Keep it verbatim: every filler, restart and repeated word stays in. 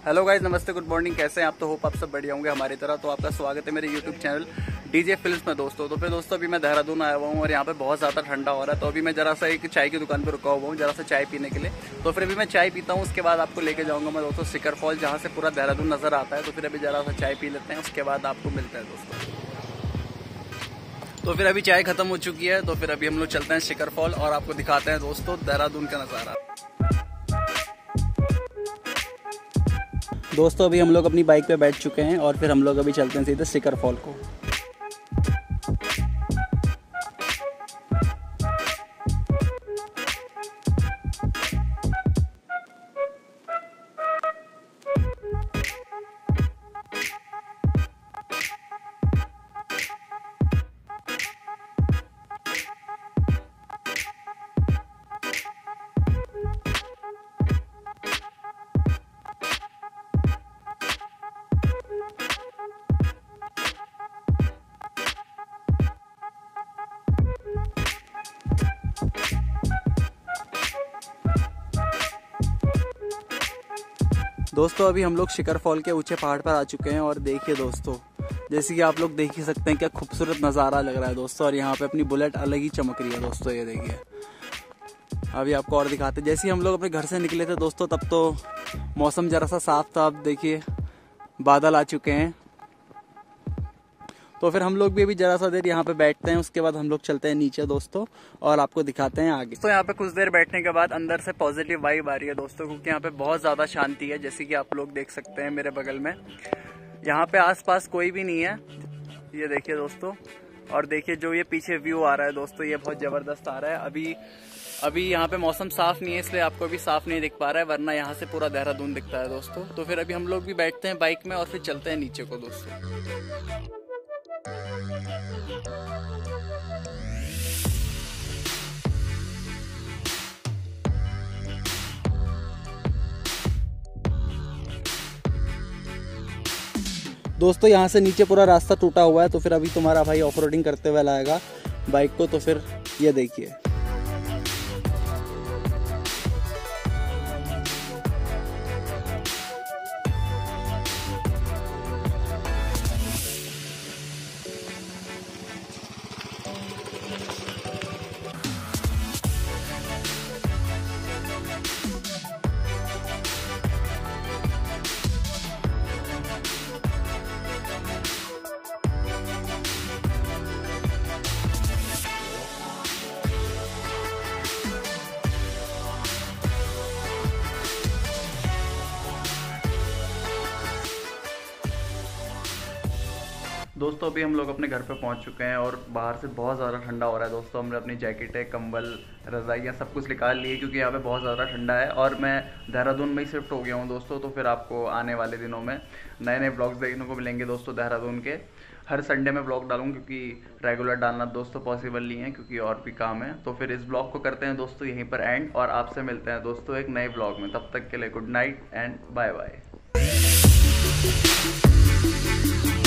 Hello guys, नमस्ते, good morning. कैसे हैं आप? तो होप आप सब बढ़िया होंगे हमारी तरह। तो आपका स्वागत है मेरे यूट्यूब चैनल डीजे फिल्म्स में दोस्तों। तो फिर दोस्तों अभी मैं देहरादून आया हुआ हूँ और यहाँ पे बहुत ज़्यादा ठंडा हो रहा है। तो अभी मैं जरा सा एक चाय की दुकान पर रुका हुआ हूँ, जरा सा चाय पीने के लिए। तो फिर अभी मैं चाय पीता हूँ, उसके बाद आपको लेके जाऊँगा मैं दोस्तों शिखर फॉल, जहाँ से पूरा देहरादून नज़र आता है। तो फिर अभी जरा सा चाय पी लेते हैं, उसके बाद आपको मिलते हैं दोस्तों। तो फिर अभी चाय खत्म हो चुकी है, तो फिर अभी हम लोग चलते हैं शिखर फॉल और आपको दिखाते हैं दोस्तों देहरादून का नज़ारा। दोस्तों अभी हम लोग अपनी बाइक पे बैठ चुके हैं और फिर हम लोग अभी चलते हैं सीधे शिखर फॉल को। दोस्तों अभी हम लोग शिखर फॉल के ऊंचे पहाड़ पर आ चुके हैं और देखिए दोस्तों, जैसे कि आप लोग देख ही सकते हैं क्या खूबसूरत नज़ारा लग रहा है दोस्तों। और यहाँ पे अपनी बुलेट अलग ही चमक रही है दोस्तों, ये देखिए। अभी आपको और दिखाते हैं, जैसे ही हम लोग अपने घर से निकले थे दोस्तों तब तो मौसम जरा सा साफ था। अब देखिए बादल आ चुके हैं। तो फिर हम लोग भी अभी जरा सा देर यहाँ पे बैठते हैं, उसके बाद हम लोग चलते हैं नीचे दोस्तों और आपको दिखाते हैं आगे। तो यहाँ पे कुछ देर बैठने के बाद अंदर से पॉजिटिव वाइब आ रही है दोस्तों, क्योंकि यहाँ पे बहुत ज़्यादा शांति है, जैसे कि आप लोग देख सकते हैं मेरे बगल में। यहाँ पे आसपास कोई भी नहीं है, ये देखिए दोस्तों। और देखिए जो ये पीछे व्यू आ रहा है दोस्तों, ये बहुत ज़बरदस्त आ रहा है। अभी अभी यहाँ पे मौसम साफ नहीं है, इसलिए आपको भी साफ नहीं दिख पा रहा है, वरना यहाँ से पूरा देहरादून दिखता है दोस्तों। तो फिर अभी हम लोग भी बैठते हैं बाइक में और फिर चलते हैं नीचे को दोस्तों। दोस्तों यहाँ से नीचे पूरा रास्ता टूटा हुआ है, तो फिर अभी तुम्हारा भाई ऑफ रोडिंग करते हुए लाएगा बाइक को। तो फिर ये देखिए, दोस्तों अभी हम लोग अपने घर पे पहुंच चुके हैं और बाहर से बहुत ज़्यादा ठंडा हो रहा है दोस्तों। हमने अपनी जैकेटें, कंबल, रज़ाइयाँ सब कुछ निकाल लिए, क्योंकि यहाँ पे बहुत ज़्यादा ठंडा है। और मैं देहरादून में ही शिफ्ट हो गया हूँ दोस्तों। तो फिर आपको आने वाले दिनों में नए नए ब्लॉग्स देखने को मिलेंगे दोस्तों देहरादून के। हर संडे में ब्लॉग डालूंगा, क्योंकि रेगुलर डालना दोस्तों पॉसिबल नहीं है, क्योंकि और भी काम है। तो फिर इस ब्लॉग को करते हैं दोस्तों यहीं पर एंड, और आपसे मिलते हैं दोस्तों एक नए ब्लॉग में। तब तक के लिए good night and bye bye.